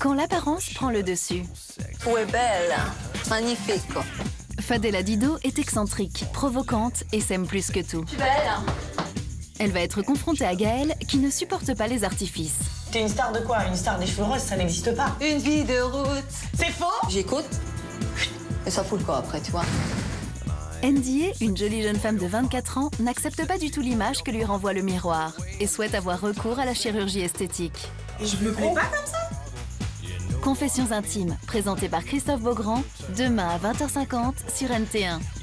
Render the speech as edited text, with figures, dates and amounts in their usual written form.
Quand l'apparence prend le dessus. Tu es belle, magnifique. Fadela Dido est excentrique, provocante et s'aime plus que tout. Tu es belle. Elle va être confrontée à Gaël qui ne supporte pas les artifices. T'es une star de quoi? Une star des cheveux roses, ça n'existe pas. Une vie de route. C'est faux? J'écoute. Et ça fout le corps après, tu vois. NDA, une jolie jeune femme de 24 ans, n'accepte pas du tout l'image que lui renvoie le miroir et souhaite avoir recours à la chirurgie esthétique. Et je me plais pas comme ça? Confessions intimes, présentées par Christophe Beaugrand, demain à 20h50 sur NT1.